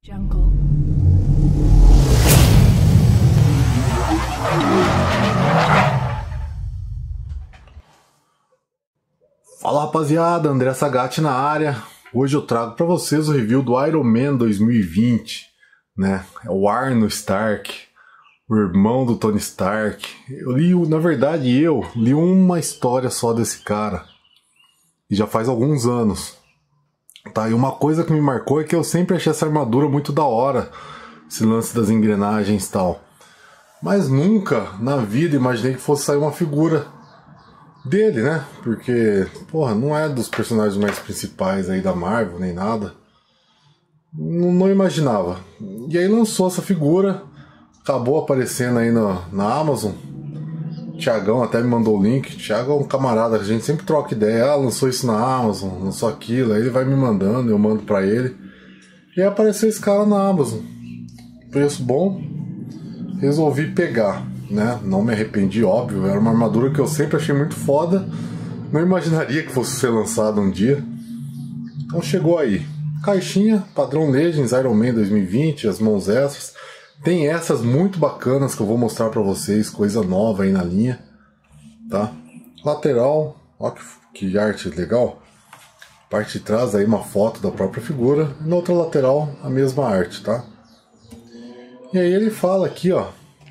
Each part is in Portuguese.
Jungle. Fala rapaziada, André Sagatti na área. Hoje eu trago para vocês o review do Iron Man 2020, né? É o Arno Stark, o irmão do Tony Stark. Eu li uma história só desse cara, e já faz alguns anos. Tá, e uma coisa que me marcou é que eu sempre achei essa armadura muito da hora, esse lance das engrenagens e tal. Mas nunca na vida imaginei que fosse sair uma figura dele, né? Porque, porra, não é dos personagens mais principais aí da Marvel, nem nada. Não imaginava. E aí lançou essa figura, acabou aparecendo aí na Amazon. O Thiagão até me mandou o link. O Thiago é um camarada, a gente sempre troca ideia. Ah, lançou isso na Amazon, lançou aquilo. Aí ele vai me mandando, eu mando pra ele. E aí apareceu esse cara na Amazon. Preço bom. Resolvi pegar, né? Não me arrependi, óbvio. Era uma armadura que eu sempre achei muito foda. Não imaginaria que fosse ser lançada um dia. Então chegou aí. Caixinha, padrão Legends, Iron Man 2020, as mãos extras. Tem essas muito bacanas que eu vou mostrar pra vocês, coisa nova aí na linha, tá? Lateral, ó que arte legal. Parte de trás aí uma foto da própria figura. E na outra lateral a mesma arte, tá? E aí ele fala aqui, ó.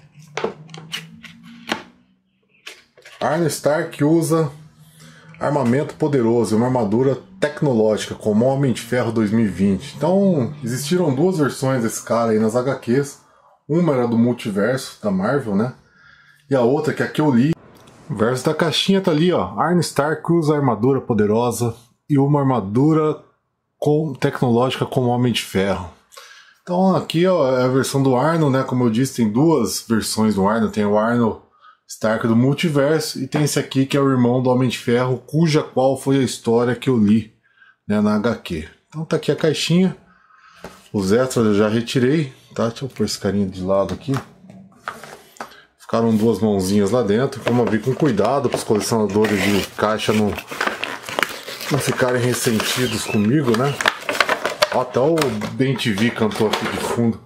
Arno Stark usa armamento poderoso, uma armadura tecnológica como Homem de Ferro 2020. Então, existiram duas versões desse cara aí nas HQs. Uma era do multiverso da Marvel, né? E a outra, que é a que eu li. O verso da caixinha tá ali, ó. Arno Stark usa armadura poderosa e uma armadura tecnológica como Homem de Ferro. Então aqui, ó, é a versão do Arno, né? Como eu disse, tem duas versões do Arno. Tem o Arno Stark do multiverso e tem esse aqui que é o irmão do Homem de Ferro, cuja qual foi a história que eu li, né, na HQ. Então tá aqui a caixinha. Os extras eu já retirei, tá? Deixa eu pôr esse carinha de lado aqui. Ficaram duas mãozinhas lá dentro. Vamos abrir com cuidado para os colecionadores de caixa não ficarem ressentidos comigo, né? Ó, até o BenTV cantou aqui de fundo.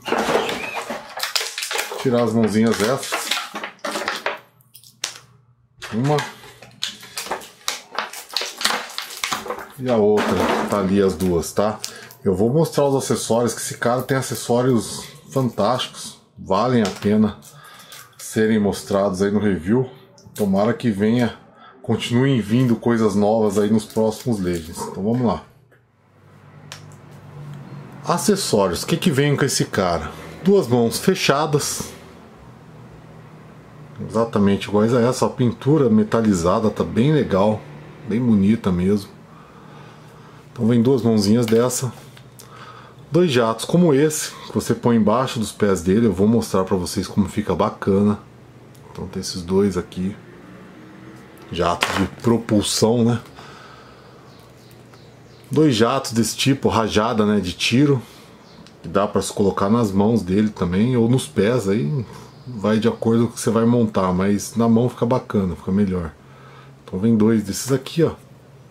Tirar as mãozinhas extras. Uma. E a outra. Tá ali as duas, tá? Eu vou mostrar os acessórios, que esse cara tem acessórios fantásticos. Valem a pena serem mostrados aí no review. Tomara que continuem vindo coisas novas aí nos próximos Legends. Então vamos lá. Acessórios. O que vem com esse cara? Duas mãos fechadas. Exatamente iguais a essa. A pintura metalizada tá bem legal. Bem bonita mesmo. Então vem duas mãozinhas dessa. Dois jatos como esse, que você põe embaixo dos pés dele. Eu vou mostrar pra vocês como fica bacana. Então tem esses dois aqui. Jatos de propulsão, né? Dois jatos desse tipo, rajada, né, de tiro. Que dá pra se colocar nas mãos dele também, ou nos pés, aí vai de acordo com o que você vai montar. Mas na mão fica bacana, fica melhor. Então vem dois desses aqui, ó.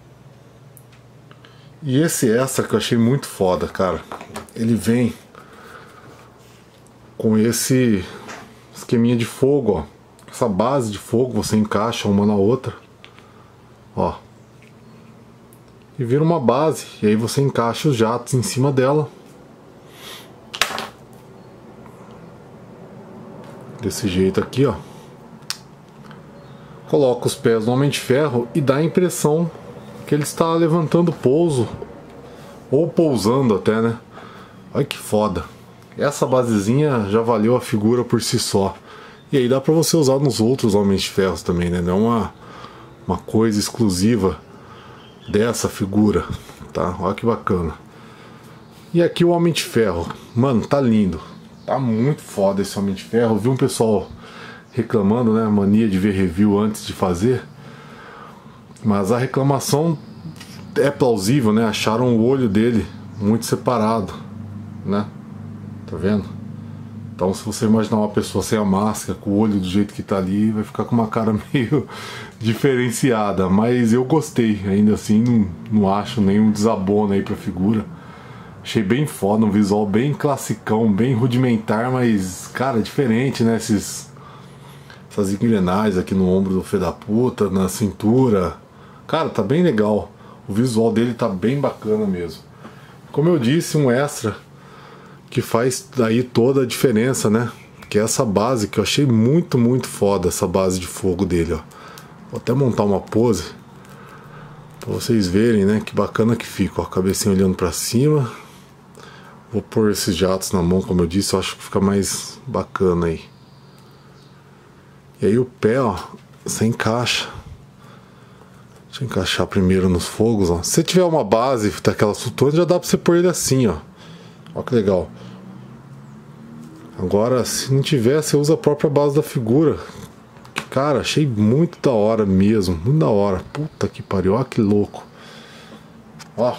E esse extra que eu achei muito foda, cara. Ele vem com esse esqueminha de fogo, ó. Essa base de fogo você encaixa uma na outra, ó. E vira uma base, e aí você encaixa os jatos em cima dela. Desse jeito aqui, ó. Coloca os pés no Homem de Ferro e dá a impressão que ele está levantando pouso, ou pousando até, né? Olha que foda. Essa basezinha já valeu a figura por si só. E aí dá pra você usar nos outros Homens de Ferro também, né? Não é uma coisa exclusiva dessa figura, tá? Olha que bacana. E aqui o Homem de Ferro. Mano, tá lindo. Tá muito foda esse Homem de Ferro. Eu vi um pessoal reclamando, né? Mania de ver review antes de fazer. Mas a reclamação é plausível, né? Acharam o olho dele muito separado, né? Tá vendo? Então se você imaginar uma pessoa sem a máscara, com o olho do jeito que tá ali, vai ficar com uma cara meio diferenciada. Mas eu gostei, ainda assim não acho nenhum desabono aí pra figura. Achei bem foda, um visual bem classicão, bem rudimentar, mas, cara, diferente, né? Essas engrenagens aqui no ombro do filho da puta, na cintura. Cara, tá bem legal. O visual dele tá bem bacana mesmo. Como eu disse, um extra que faz daí toda a diferença, né? Que é essa base que eu achei muito, muito foda, essa base de fogo dele, ó. Vou até montar uma pose pra vocês verem, né? Que bacana que fica, ó. Cabecinha olhando pra cima. Vou pôr esses jatos na mão, como eu disse, eu acho que fica mais bacana aí. E aí o pé, ó, você encaixa. Deixa eu encaixar primeiro nos fogos, ó. Se você tiver uma base daquelas flutuantes, já dá pra você pôr ele assim, ó. Ó que legal. Agora, se não tiver, você usa a própria base da figura. Cara, achei muito da hora mesmo. Muito da hora. Puta que pariu, ó que louco. Ó.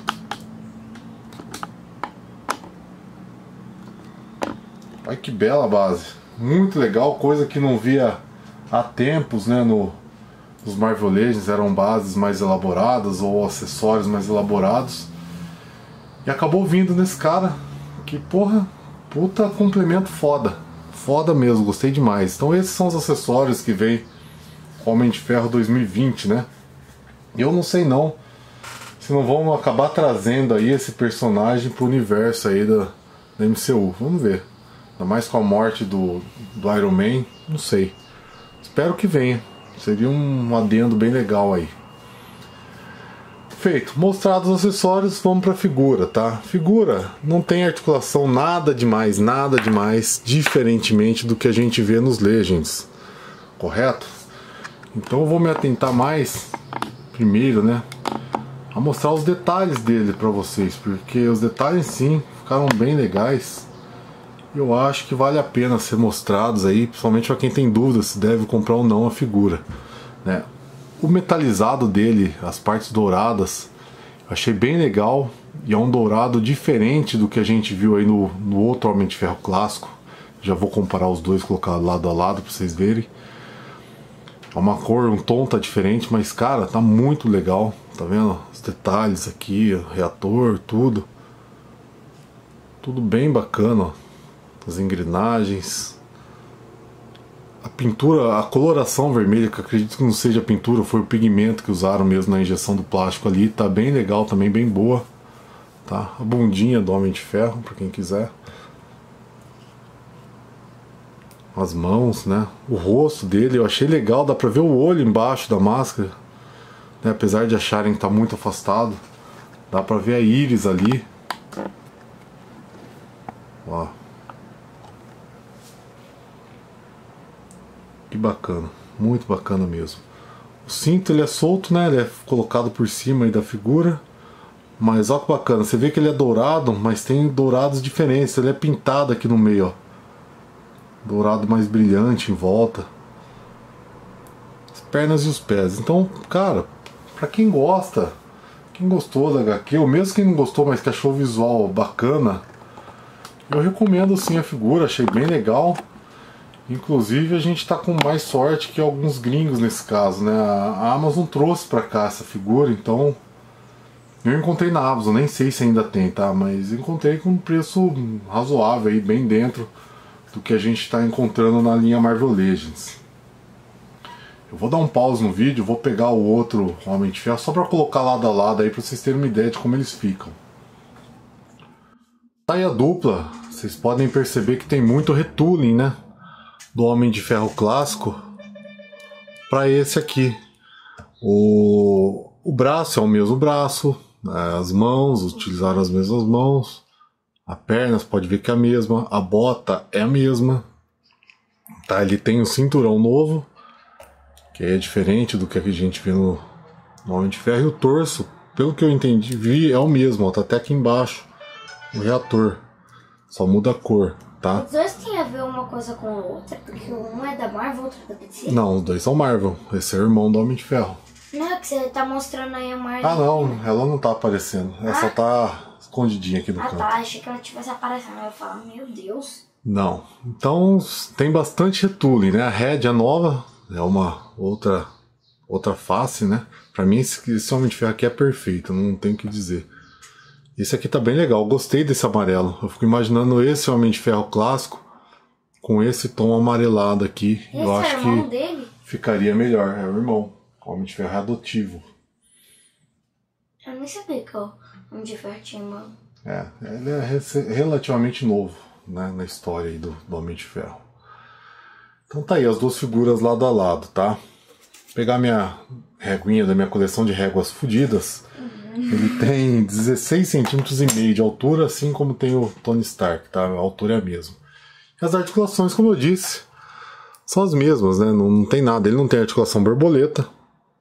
Olha que bela base. Muito legal, coisa que não via há tempos, né? Nos Marvel Legends eram bases mais elaboradas ou acessórios mais elaborados. E acabou vindo nesse cara. Que porra, puta complemento foda. Foda mesmo, gostei demais. Então esses são os acessórios que vem Homem de Ferro 2020, né? E eu não sei não se não vão acabar trazendo aí esse personagem pro universo aí da MCU. Vamos ver. Ainda mais com a morte do Iron Man, não sei. Espero que venha. Seria um adendo bem legal aí. Feito. Mostrados os acessórios, vamos pra figura, tá? Figura não tem articulação nada demais, diferentemente do que a gente vê nos Legends. Correto? Então eu vou me atentar mais, primeiro, né? A mostrar os detalhes dele pra vocês. Porque os detalhes, sim, ficaram bem legais. Eu acho que vale a pena ser mostrados aí, principalmente para quem tem dúvida se deve comprar ou não a figura, né? O metalizado dele, as partes douradas, eu achei bem legal, e é um dourado diferente do que a gente viu aí no outro Homem de Ferro clássico. Já vou comparar os dois, colocar lado a lado para vocês verem. É uma cor, um tom tá diferente, mas cara, tá muito legal, tá vendo? Os detalhes aqui, o reator, tudo bem bacana, ó. As engrenagens, a pintura, a coloração vermelha, que acredito que não seja pintura, foi o pigmento que usaram mesmo na injeção do plástico ali, tá bem legal também, bem boa, tá? A bundinha do Homem de Ferro, para quem quiser. As mãos, né? O rosto dele, eu achei legal, dá pra ver o olho embaixo da máscara, né? Apesar de acharem que tá muito afastado, dá pra ver a íris ali. Ó. Que bacana, muito bacana mesmo. O cinto ele é solto, né? Ele é colocado por cima aí da figura. Mas olha que bacana, você vê que ele é dourado, mas tem dourados diferentes. Ele é pintado aqui no meio, ó. Dourado mais brilhante em volta. As pernas e os pés. Então, cara, pra quem gosta, quem gostou da HQ, ou mesmo quem não gostou, mas que achou o visual bacana, eu recomendo sim a figura, achei bem legal. Inclusive a gente tá com mais sorte que alguns gringos nesse caso, né? A Amazon trouxe pra cá essa figura, então eu encontrei na Amazon, nem sei se ainda tem, tá? Mas encontrei com um preço razoável aí, bem dentro do que a gente tá encontrando na linha Marvel Legends. Eu vou dar um pause no vídeo, vou pegar o outro Homem de Ferro só pra colocar lado a lado aí pra vocês terem uma ideia de como eles ficam. Tá aí a dupla, vocês podem perceber que tem muito retooling, né? Do Homem de Ferro clássico para esse aqui. O braço é o mesmo braço, as mãos, utilizaram as mesmas mãos, a perna, você pode ver que é a mesma, a bota é a mesma, tá? Ele tem um cinturão novo, que é diferente do que a gente vê no Homem de Ferro, e o torso, pelo que eu entendi, é o mesmo, ó, tá até aqui embaixo, o reator, só muda a cor. Tá? Os dois têm a ver uma coisa com a outra, porque um é da Marvel, outro é da DC? Não, os dois são Marvel. Esse é o irmão do Homem de Ferro. Não, é que você tá mostrando aí a Marvel. Ah, não, ela não tá aparecendo. Ela só tá escondidinha aqui no canto. Ah, tá, achei que ela tivesse aparecendo. Eu falo, meu Deus. Não. Então, tem bastante retooling, né? A Red é nova, é uma outra face, né? Pra mim, esse Homem de Ferro aqui é perfeito, não tem o que dizer. Esse aqui tá bem legal, gostei desse amarelo. Eu fico imaginando esse Homem de Ferro clássico com esse tom amarelado aqui. Esse eu acho é o irmão que dele? ficaria melhor. É o irmão. O Homem de Ferro é adotivo. Eu nem sabia que o Homem de Ferro tinha irmão. Ele é relativamente novo, né, na história aí do Homem de Ferro. Então tá aí as duas figuras lado a lado, tá? Vou pegar minha réguinha da minha coleção de réguas fodidas. Ele tem 16,5 cm de altura, assim como tem o Tony Stark, tá? A altura é a mesma. E as articulações, como eu disse, são as mesmas, né? Não tem nada. Ele não tem articulação borboleta.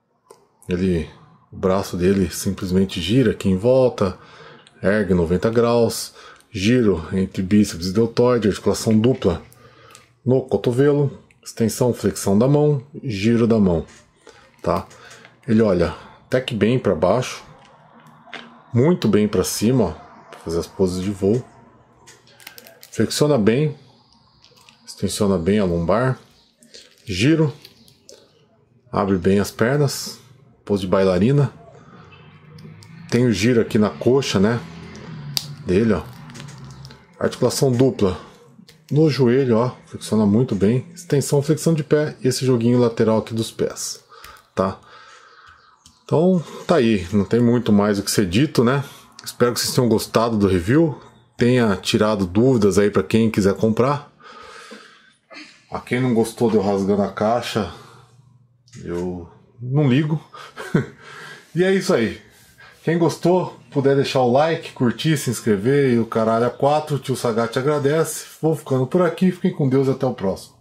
O braço dele simplesmente gira aqui em volta, ergue 90 graus, giro entre bíceps e deltoide, articulação dupla no cotovelo, extensão, flexão da mão, giro da mão, tá? Ele olha até que bem para baixo, muito bem para cima, ó, para fazer as poses de voo. Flexiona bem, extensiona bem a lombar, giro, abre bem as pernas, pose de bailarina. Tem o giro aqui na coxa, né, dele, ó. Articulação dupla no joelho, ó, flexiona muito bem. Extensão, flexão de pé e esse joguinho lateral aqui dos pés, tá? Então, tá aí, não tem muito mais o que ser dito, né? Espero que vocês tenham gostado do review, tenha tirado dúvidas aí para quem quiser comprar. A quem não gostou de eu rasgando a caixa, eu não ligo. E é isso aí. Quem gostou, puder deixar o like, curtir, se inscrever e o caralho a 4, o tio Sagat agradece. Vou ficando por aqui, fiquem com Deus e até o próximo.